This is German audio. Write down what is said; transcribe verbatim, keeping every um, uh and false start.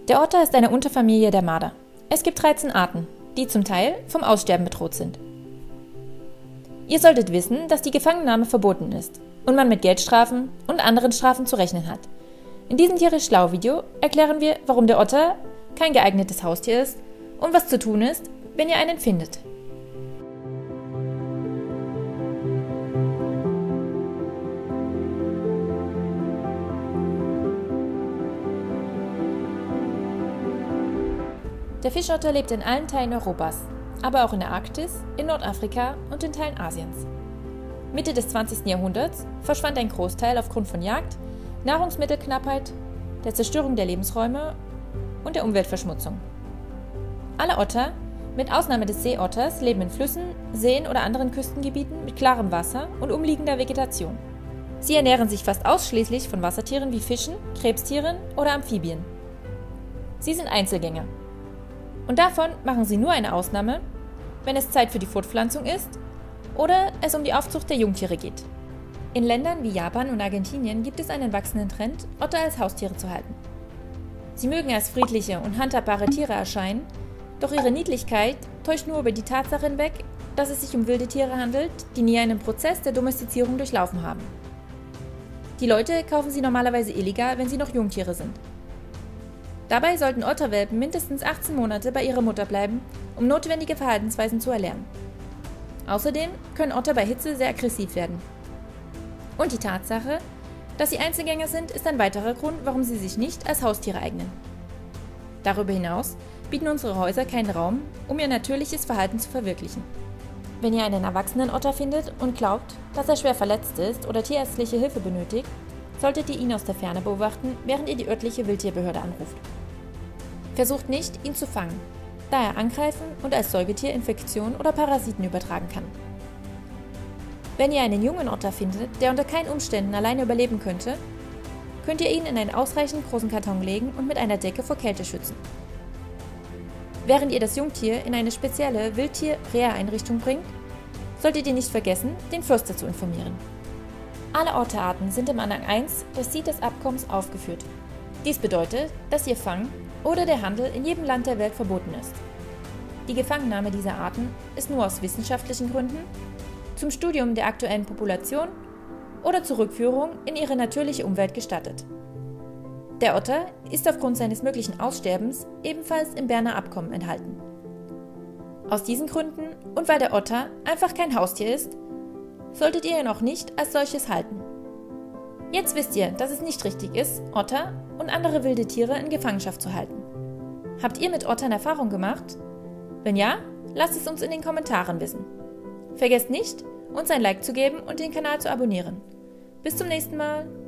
Der Otter ist eine Unterfamilie der Marder. Es gibt dreizehn Arten, die zum Teil vom Aussterben bedroht sind. Ihr solltet wissen, dass die Gefangennahme verboten ist und man mit Geldstrafen und anderen Strafen zu rechnen hat. In diesem Tiere-Schlau-Video erklären wir, warum der Otter kein geeignetes Haustier ist und was zu tun ist, wenn ihr einen findet. Der Fischotter lebt in allen Teilen Europas, aber auch in der Arktis, in Nordafrika und in Teilen Asiens. Mitte des zwanzigsten Jahrhunderts verschwand ein Großteil aufgrund von Jagd, Nahrungsmittelknappheit, der Zerstörung der Lebensräume und der Umweltverschmutzung. Alle Otter, mit Ausnahme des Seeotters, leben in Flüssen, Seen oder anderen Küstengebieten mit klarem Wasser und umliegender Vegetation. Sie ernähren sich fast ausschließlich von Wassertieren wie Fischen, Krebstieren oder Amphibien. Sie sind Einzelgänger. Und davon machen sie nur eine Ausnahme, wenn es Zeit für die Fortpflanzung ist oder es um die Aufzucht der Jungtiere geht. In Ländern wie Japan und Argentinien gibt es einen wachsenden Trend, Otter als Haustiere zu halten. Sie mögen als friedliche und handhabbare Tiere erscheinen, doch ihre Niedlichkeit täuscht nur über die Tatsache hinweg, dass es sich um wilde Tiere handelt, die nie einen Prozess der Domestizierung durchlaufen haben. Die Leute kaufen sie normalerweise illegal, wenn sie noch Jungtiere sind. Dabei sollten Otterwelpen mindestens achtzehn Monate bei ihrer Mutter bleiben, um notwendige Verhaltensweisen zu erlernen. Außerdem können Otter bei Hitze sehr aggressiv werden. Und die Tatsache, dass sie Einzelgänger sind, ist ein weiterer Grund, warum sie sich nicht als Haustiere eignen. Darüber hinaus bieten unsere Häuser keinen Raum, um ihr natürliches Verhalten zu verwirklichen. Wenn ihr einen erwachsenen Otter findet und glaubt, dass er schwer verletzt ist oder tierärztliche Hilfe benötigt, solltet ihr ihn aus der Ferne beobachten, während ihr die örtliche Wildtierbehörde anruft. Versucht nicht, ihn zu fangen, da er angreifen und als Säugetier Infektionen oder Parasiten übertragen kann. Wenn ihr einen jungen Otter findet, der unter keinen Umständen alleine überleben könnte, könnt ihr ihn in einen ausreichend großen Karton legen und mit einer Decke vor Kälte schützen. Während ihr das Jungtier in eine spezielle Wildtier-Reha-Einrichtung bringt, solltet ihr nicht vergessen, den Förster zu informieren. Alle Otterarten sind im Anhang eins des CITES-Abkommens aufgeführt. Dies bedeutet, dass ihr Fang oder der Handel in jedem Land der Welt verboten ist. Die Gefangennahme dieser Arten ist nur aus wissenschaftlichen Gründen, zum Studium der aktuellen Population oder zur Rückführung in ihre natürliche Umwelt gestattet. Der Otter ist aufgrund seines möglichen Aussterbens ebenfalls im Berner Abkommen enthalten. Aus diesen Gründen und weil der Otter einfach kein Haustier ist, solltet ihr ihn auch nicht als solches halten. Jetzt wisst ihr, dass es nicht richtig ist, Otter und andere wilde Tiere in Gefangenschaft zu halten. Habt ihr mit Ottern Erfahrung gemacht? Wenn ja, lasst es uns in den Kommentaren wissen. Vergesst nicht, uns ein Like zu geben und den Kanal zu abonnieren. Bis zum nächsten Mal!